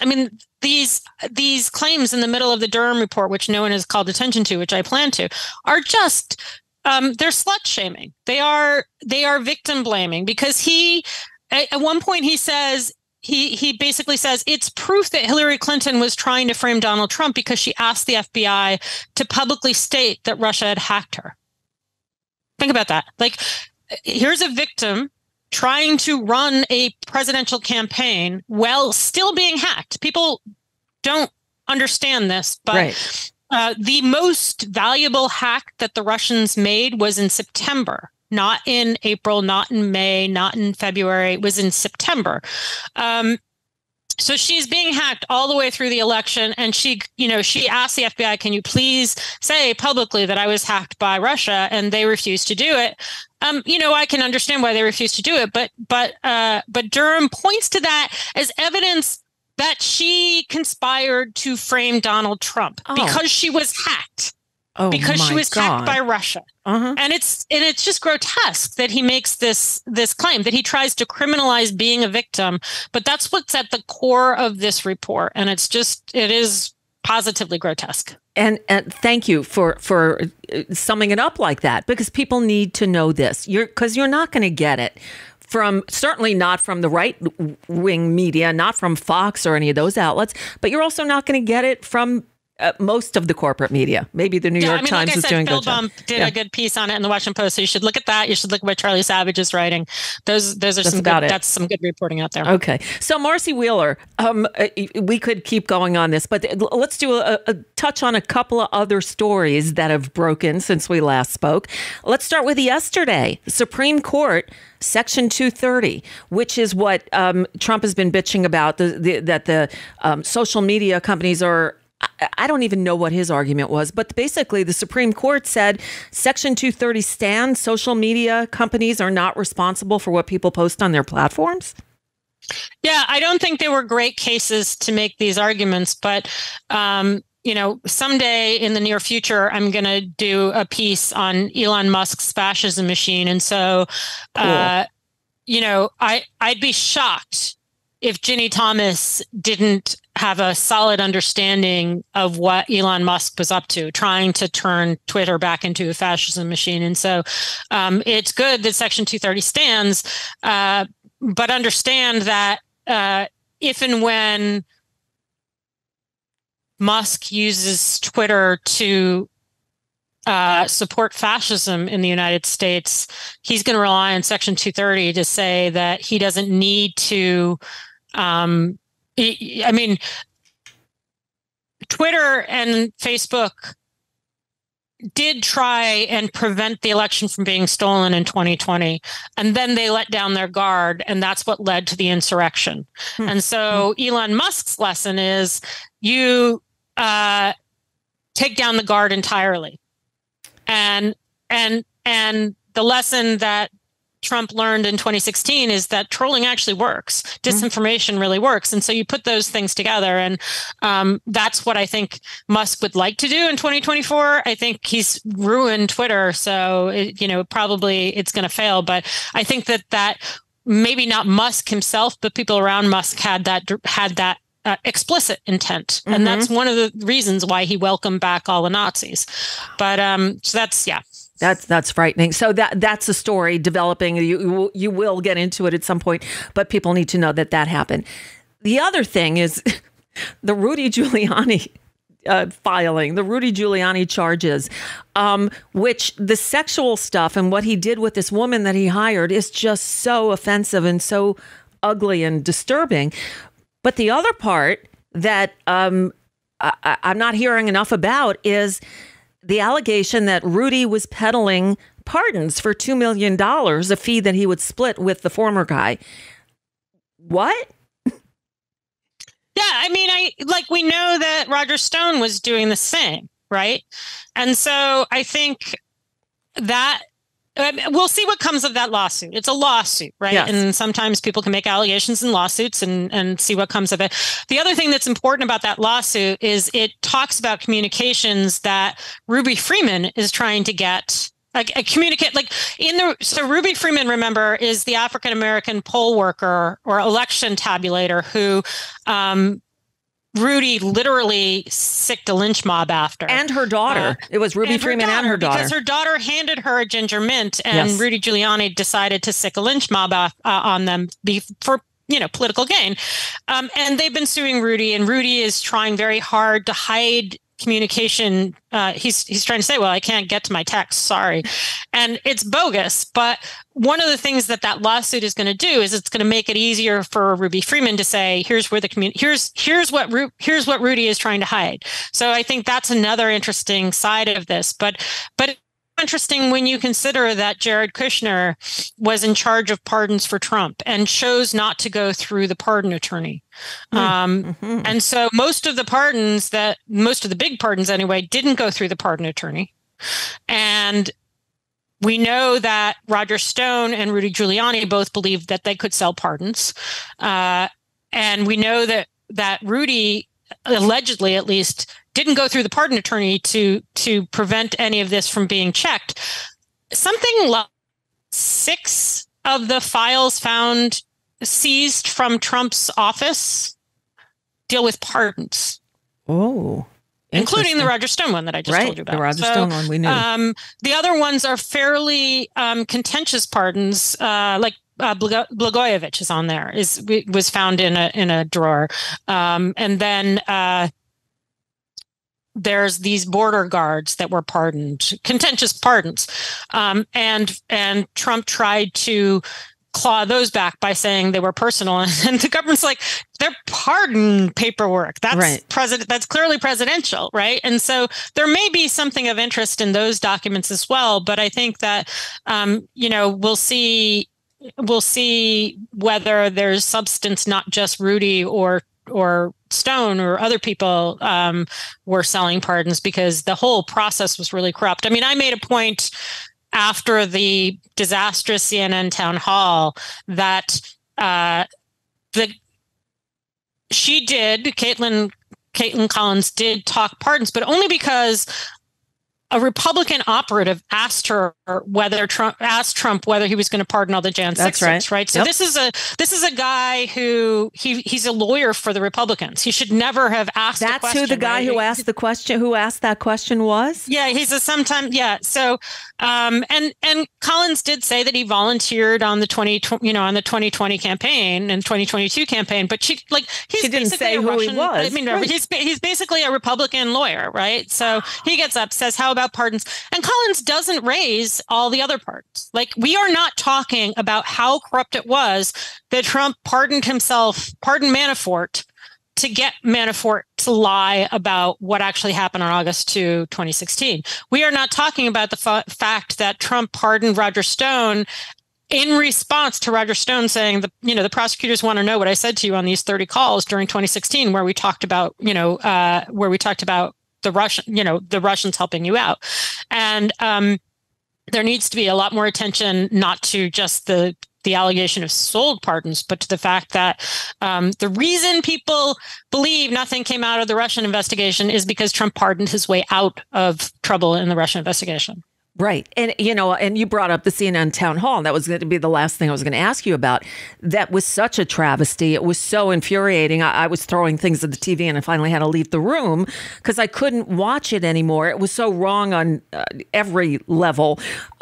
these claims in the middle of the Durham report, which no one has called attention to, which I plan to, are just, they're slut shaming. They are victim blaming because at one point he says, he basically says it's proof that Hillary Clinton was trying to frame Donald Trump because she asked the FBI to publicly state that Russia had hacked her. Think about that. Here's a victim trying to run a presidential campaign while still being hacked. People don't understand this, but right. The most valuable hack that the Russians made was in September, not in April, not in May, not in February. It was in September. So she's being hacked all the way through the election. And she asked the FBI, can you please say publicly that I was hacked by Russia? And they refused to do it. I can understand why they refused to do it. But Durham points to that as evidence that she conspired to frame Donald Trump because she was hacked. Because she was hacked by Russia. Uh-huh. And it's just grotesque that he makes this claim, that he tries to criminalize being a victim. But that's what's at the core of this report. And it is positively grotesque. And thank you for summing it up like that, because people need to know this. Because you're not going to get it certainly not from the right-wing media, not from Fox or any of those outlets, but you're also not going to get it from most of the corporate media. Maybe the New York Times is doing a good job. Bill Bump did a good piece on it in the Washington Post. So you should look at that. You should look at what Charlie Savage is writing. Those are that's some good reporting out there. Okay. So Marcy Wheeler, we could keep going on this, but let's do a touch on a couple of other stories that have broken since we last spoke. Let's start with yesterday. The Supreme Court, Section 230, which is what Trump has been bitching about, that the social media companies are, I don't even know what his argument was, but basically the Supreme Court said Section 230 stands. Social media companies are not responsible for what people post on their platforms. Yeah, I don't think they were great cases to make these arguments, but someday in the near future, I'm going to do a piece on Elon Musk's fascism machine. And so, cool. I'd be shocked if Ginny Thomas didn't have a solid understanding of what Elon Musk was up to, trying to turn Twitter back into a fascism machine. And so it's good that Section 230 stands, but understand that if and when Musk uses Twitter to support fascism in the United States, he's going to rely on Section 230 to say that he doesn't need to. Twitter and Facebook did try and prevent the election from being stolen in 2020. And then they let down their guard, and that's what led to the insurrection. And so Elon Musk's lesson is you take down the guard entirely. And the lesson that Trump learned in 2016 is that trolling actually works. Disinformation really works. And so you put those things together. And that's what I think Musk would like to do in 2024. I think he's ruined Twitter. So, probably it's going to fail. But I think that maybe not Musk himself, but people around Musk had that explicit intent. And that's one of the reasons why he welcomed back all the Nazis. But so that's, yeah. That's frightening. So that's a story developing. You will get into it at some point, but people need to know that happened. The other thing is the Rudy Giuliani filing, the Rudy Giuliani charges, which the sexual stuff and what he did with this woman that he hired is just so offensive and so ugly and disturbing. But the other part that I'm not hearing enough about is the allegation that Rudy was peddling pardons for $2 million, a fee that he would split with the former guy. What? Yeah, we know that Roger Stone was doing the same, right? And so I think that we'll see what comes of that lawsuit. It's a lawsuit, right? Yes. And sometimes people can make allegations in lawsuits and see what comes of it. The other thing that's important about that lawsuit is it talks about communications that Ruby Freeman is trying to get. So Ruby Freeman, remember, is the African-American poll worker or election tabulator who Rudy literally sicked a lynch mob after. And her daughter. It was Ruby Freeman and her daughter. Because her daughter handed her a ginger mint, and Rudy Giuliani decided to sick a lynch mob on them for political gain. And they've been suing Rudy, and Rudy is trying very hard to hide communication. He's trying to say, well, I can't get to my text, sorry. And it's bogus. But one of the things that lawsuit is going to do is it's going to make it easier for Ruby Freeman to say, here's where here's what Rudy is trying to hide. So I think that's another interesting side of this. But interesting when you consider that Jared Kushner was in charge of pardons for Trump and chose not to go through the pardon attorney. And so most of the big pardons anyway, didn't go through the pardon attorney. And we know that Roger Stone and Rudy Giuliani both believed that they could sell pardons. And we know that Rudy, allegedly at least, didn't go through the pardon attorney to prevent any of this from being checked. Something like 6 of the files found seized from Trump's office deal with pardons. Oh, including the Roger Stone one that I just told you about. The Roger Stone one we knew. The other ones are fairly contentious pardons, like Blagojevich is on there. Was found in a drawer, and then there's these border guards that were pardoned, contentious pardons, and Trump tried to claw those back by saying they were personal, and the government's like, they're pardon paperwork. That's right. That's clearly presidential, right? And so there may be something of interest in those documents as well. But I think that we'll see whether there's substance, not just Rudy or Stone or other people were selling pardons, because the whole process was really corrupt. I mean, I made a point after the disastrous CNN town hall that Caitlin Collins did talk pardons, but only because a Republican operative asked Trump whether he was going to pardon all the Jan 6s, right? So this is a guy who he's a lawyer for the Republicans. He should never have asked. That's who the guy who asked the question, who asked that question was. Yeah, he's a sometime. Yeah, so and Collins did say that he volunteered on the 2020 campaign and 2022 campaign, but she didn't say who he was. I mean, right. He's basically a Republican lawyer, right? So he gets up, says, "How about pardons?" And Collins doesn't raise all the other parts. Like, we are not talking about how corrupt it was that Trump pardoned Manafort to get Manafort to lie about what actually happened on August 2, 2016. We are not talking about the fact that Trump pardoned Roger Stone in response to Roger Stone saying, the prosecutors want to know what I said to you on these 30 calls during 2016, where we talked about, the Russians helping you out. And there needs to be a lot more attention, not to just the allegation of sold pardons, but to the fact that the reason people believe nothing came out of the Russian investigation is because Trump pardoned his way out of trouble in the Russian investigation. Right. And, and you brought up the CNN town hall, and that was going to be the last thing I was going to ask you about. That was such a travesty. It was so infuriating. I was throwing things at the TV, and I finally had to leave the room because I couldn't watch it anymore. It was so wrong on every level.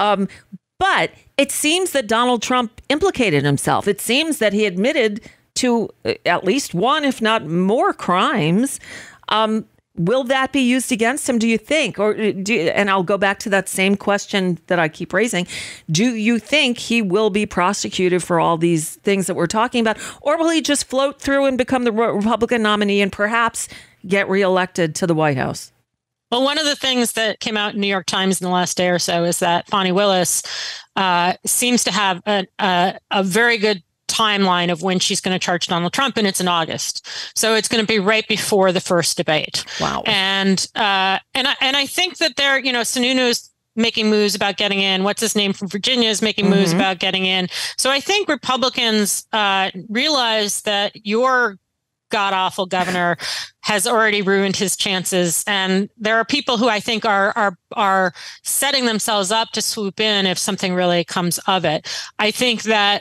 But it seems that Donald Trump implicated himself. It seems that he admitted to at least one, if not more, crimes. Will that be used against him, do you think? And I'll go back to that same question that I keep raising. Do you think he will be prosecuted for all these things that we're talking about? Or will he just float through and become the Republican nominee and perhaps get reelected to the White House? Well, one of the things that came out in New York Times in the last day or so is that Fani Willis seems to have a very good timeline of when she's going to charge Donald Trump, and it's in August. So it's going to be right before the first debate. Wow. And I think that they're, Sununu's making moves about getting in. What's his name from Virginia is making moves about getting in. So I think Republicans realize that your god-awful governor has already ruined his chances. And there are people who I think are setting themselves up to swoop in if something really comes of it. I think that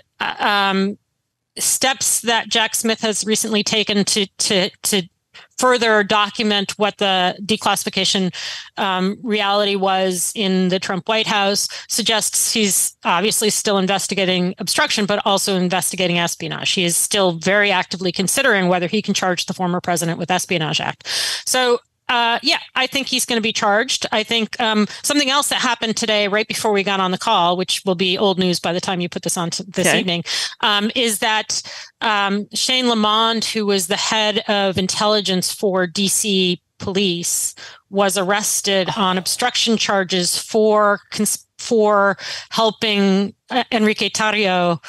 steps that Jack Smith has recently taken to further document what the declassification reality was in the Trump White House suggests he's obviously still investigating obstruction, but also investigating espionage. He is still very actively considering whether he can charge the former president with Espionage Act. So I think he's going to be charged. I think something else that happened today, right before we got on the call, which will be old news by the time you put this on this evening, is that Shane Lamond, who was the head of intelligence for DC police, was arrested on obstruction charges for helping Enrique Tarrio.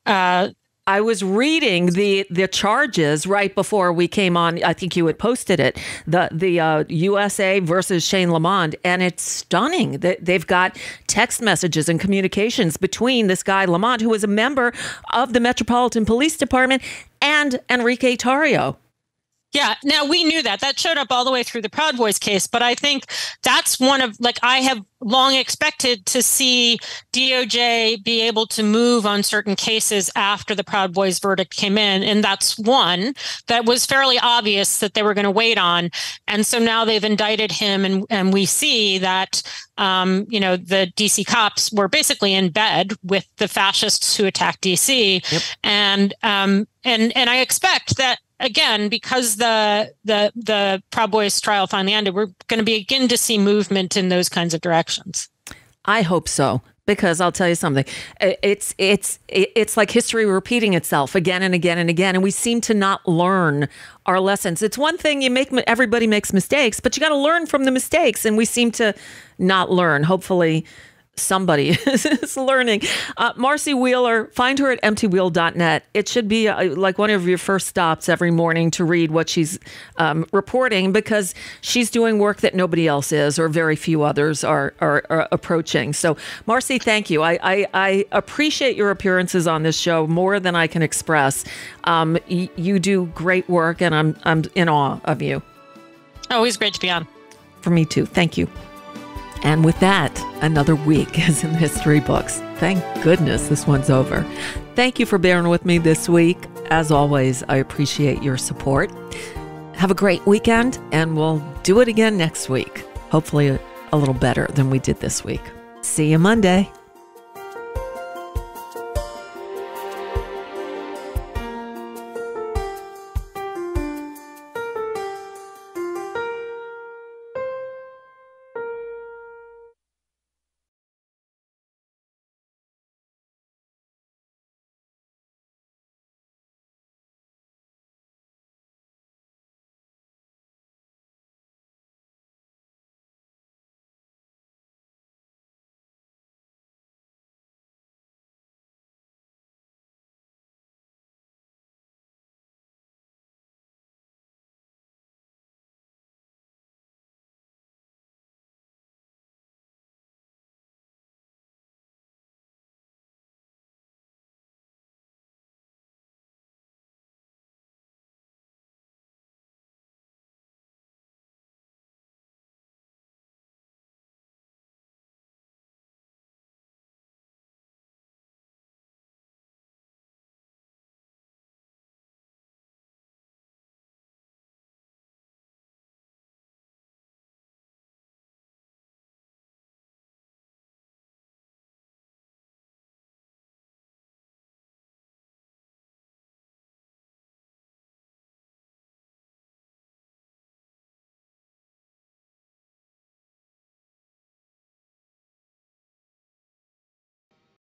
I was reading the charges right before we came on. I think you had posted it, the USA versus Shane Lamond, and it's stunning that they've got text messages and communications between this guy Lamond, who was a member of the Metropolitan Police Department, and Enrique Tarrio. Yeah. Now, we knew that showed up all the way through the Proud Boys case, but I think that's one of, I have long expected to see DOJ be able to move on certain cases after the Proud Boys verdict came in. And that's one that was fairly obvious that they were going to wait on. And so now they've indicted him, and we see that, the DC cops were basically in bed with the fascists who attacked DC. Yep. And I expect that again, because the Proud Boys trial finally ended, we're going to begin to see movement in those kinds of directions. I hope so, because I'll tell you something. It's like history repeating itself again and again and again, and we seem to not learn our lessons. It's one thing everybody makes mistakes, but you got to learn from the mistakes, and we seem to not learn. Hopefully somebody is learning. Marcy Wheeler, find her at emptywheel.net. It should be like one of your first stops every morning to read what she's reporting, because she's doing work that nobody else is, or very few others are approaching. So, Marcy, thank you. I appreciate your appearances on this show more than I can express. You do great work, and I'm in awe of you. Always great to be on. For me too. Thank you. And with that, another week is in the history books. Thank goodness this one's over. Thank you for bearing with me this week. As always, I appreciate your support. Have a great weekend, and we'll do it again next week. Hopefully a little better than we did this week. See you Monday.